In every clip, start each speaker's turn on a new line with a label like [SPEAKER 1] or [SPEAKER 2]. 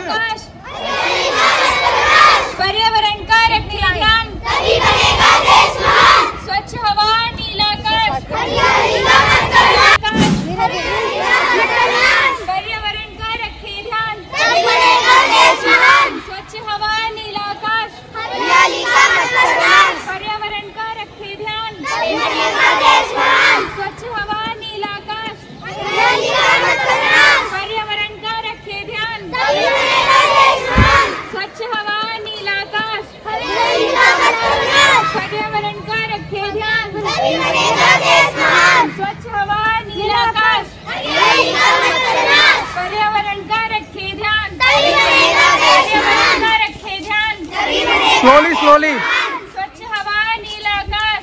[SPEAKER 1] आकाश, पर्यावरण का रखें ध्यान, स्वच्छ हवा नीला आकाश, पर्यावरण का रखें ध्यान, स्वच्छ हवा नीला आकाश, पर्यावरण का रखें ध्यान, स्वच्छ हवा नीला आकाश, पर्यावरण का रखें ध्यान, स्वच्छ हवा नीला आकाश, पर्यावरण का रखें ध्यान, स्वच्छ हवा नीला आकाश, पर्यावरण का रखें ध्यान, पर्यावरण का रखें ध्यान,
[SPEAKER 2] स्लोली स्लोली,
[SPEAKER 1] स्वच्छ हवा नीला आकाश,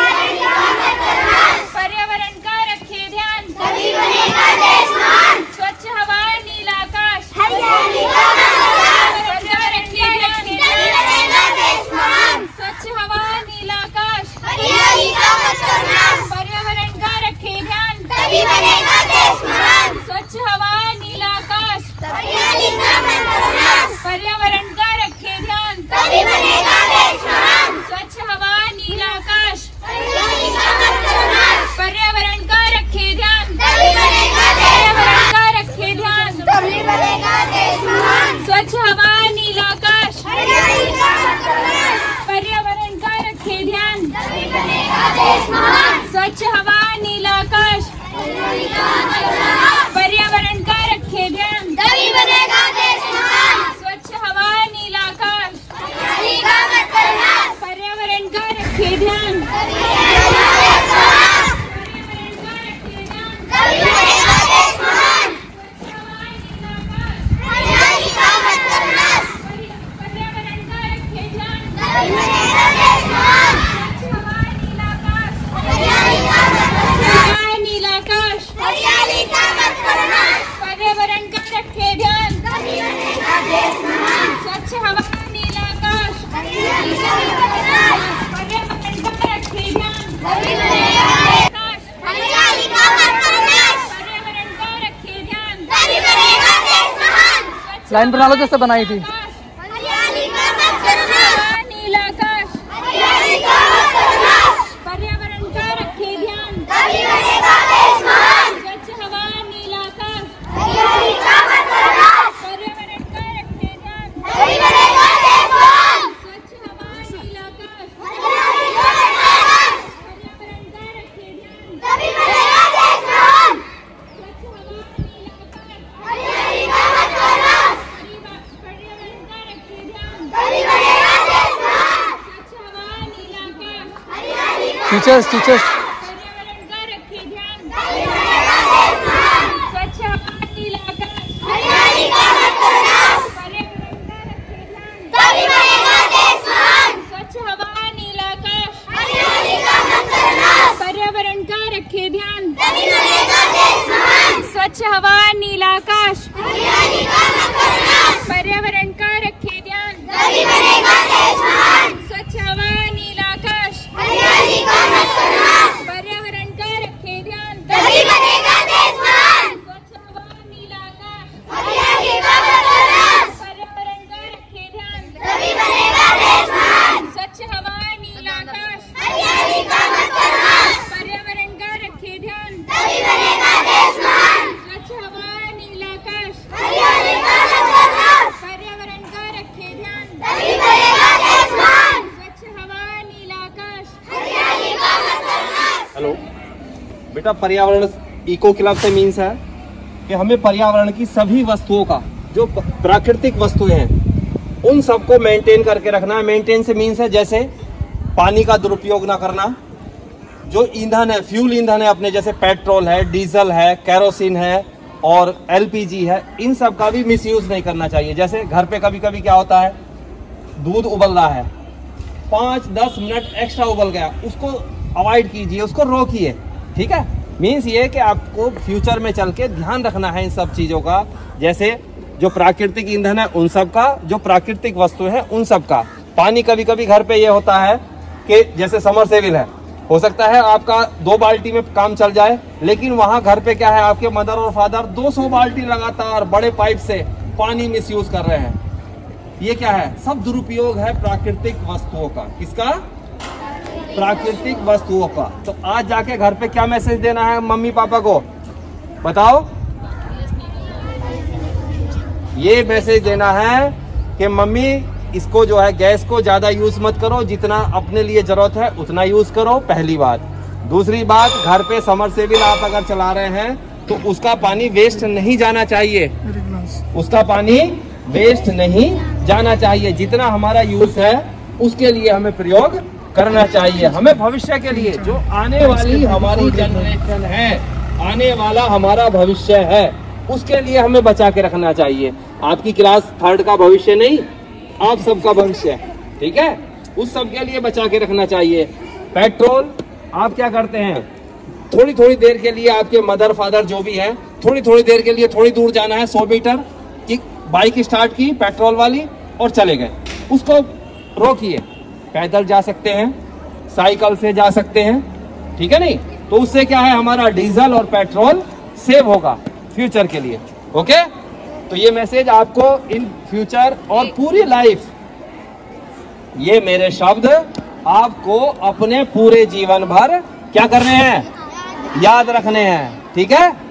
[SPEAKER 1] पर्यावरण का रखें ध्यान, स्वच्छ हवा नीला आकाश, पर्यावरण के ध्यान, स्वच्छ हवा नीला आकाश, पर्यावरण का रखें ध्यान, स्वच्छ हवा नीला आकाश, पर्यावरण का रखें ध्यान, स्वच्छ हवा नीला आकाश, पर्यावरण का रखें ध्यान, पर्यावरण का रखें ध्यान, स्वच्छ हवा नीला आकाश, पर्यावरण का रखें ध्यान, स्वच्छ हवा नीला आकाश, पर्यावरण का रखें ध्यान, स्वच्छ हवा नीला आकाश, पर्यावरण का रखें ध्यान, नीला आकाश, पर्यावरण का रखें ध्यान, स्वच्छ हवा नीला आकाश, पर्यावरण का रखें ध्यान, पर्यावरण का रखें ध्यान,
[SPEAKER 2] लाइन बना लो जैसे बनाई थी।
[SPEAKER 1] नीला आकाश, पर्यावरण का रखें ध्यान, स्वच्छ हवा नीला आकाश, पर्यावरण का रखें ध्यान, स्वच्छ हवा नीला आकाश, पर्यावरण का रखें ध्यान, स्वच्छ हवा नीला आकाश, पर्यावरण का रखें ध्यान, स्वच्छ हवा नीला आकाश,
[SPEAKER 2] टीचर्स टीचर्स,
[SPEAKER 1] पर्यावरण का रखें ध्यान, स्वच्छ हवा नीला आकाश, पर्यावरण का रखें ध्यान, स्वच्छ हवा नीला आकाश, पर्यावरण का रखें ध्यान, स्वच्छ हवा नीला आकाश, पर्यावरण का रखें ध्यान, स्वच्छ हवा नीला आकाश, पर्यावरण का रखें ध्यान, स्वच्छ हवा नीला आकाश, पर्यावरण का रखें ध्यान, स्वच्छ हवा नीला आकाश, पर्यावरण का रखें ध्यान, स्वच्छ हवा नीला आकाश, पर्यावरण का रखें ध्यान, स्वच्छ हवा नीला आकाश।
[SPEAKER 3] हेलो बेटा, पर्यावरण इको क्लब से मीन्स है कि हमें पर्यावरण की सभी वस्तुओं का, जो प्राकृतिक वस्तुएं हैं, उन सबको मेंटेन करके रखना है। मेंटेन से मीन्स है जैसे पानी का दुरुपयोग ना करना, जो ईंधन है, फ्यूल ईंधन है अपने, जैसे पेट्रोल है, डीजल है, केरोसिन है और एलपीजी है, इन सब का भी मिसयूज नहीं करना चाहिए। जैसे घर पे कभी कभी क्या होता है, दूध उबल रहा है, 5-10 मिनट एक्स्ट्रा उबल गया, उसको अवॉइड कीजिए, उसको रोकिए, ठीक है। मीन्स ये कि आपको फ्यूचर में चल के ध्यान रखना है इन सब चीजों का, जैसे जो प्राकृतिक ईंधन है उन सब का, जो प्राकृतिक वस्तु है उन सब का। पानी कभी कभी घर पे ये होता है कि जैसे समरसेबिल है, हो सकता है आपका 2 बाल्टी में काम चल जाए, लेकिन वहां घर पे क्या है, आपके मदर और फादर 200 बाल्टी लगातार बड़े पाइप से पानी मिस यूज कर रहे हैं। ये क्या है? सब दुरुपयोग है प्राकृतिक वस्तुओं का। किसका? प्राकृतिक वस्तुओं का। तो आज जाके घर पे क्या मैसेज देना है मम्मी पापा को? बताओ। ये मैसेज देना है कि मम्मी इसको जो है गैस को ज्यादा यूज मत करो, जितना अपने लिए जरूरत है उतना यूज करो, पहली बात। दूसरी बात, घर पे समरसेबिल आप अगर चला रहे हैं तो उसका पानी वेस्ट नहीं जाना चाहिए, उसका पानी वेस्ट नहीं जाना चाहिए। जितना हमारा यूज है उसके लिए हमें प्रयोग करना चाहिए। हमें भविष्य के लिए, जो आने वाली हमारी जनरेशन है, आने वाला हमारा भविष्य है, उसके लिए हमें बचा के रखना चाहिए। आपकी क्लास 3rd का भविष्य नहीं, आप सबका भविष्य है, ठीक है? उस सब के लिए बचा के रखना चाहिए। पेट्रोल आप क्या करते हैं? थोड़ी थोड़ी देर के लिए आपके मदर फादर जो भी है, थोड़ी थोड़ी देर के लिए थोड़ी दूर जाना है, 100 मीटर की बाइक स्टार्ट की पेट्रोल वाली और चले गए। उसको रोकिए, पैदल जा सकते हैं, साइकिल से जा सकते हैं, ठीक है नहीं? तो उससे क्या है, हमारा डीजल और पेट्रोल सेव होगा फ्यूचर के लिए। ओके, तो ये मैसेज आपको इन फ्यूचर और पूरी लाइफ, ये मेरे शब्द आपको अपने पूरे जीवन भर क्या करने हैं? याद रखने हैं, ठीक है?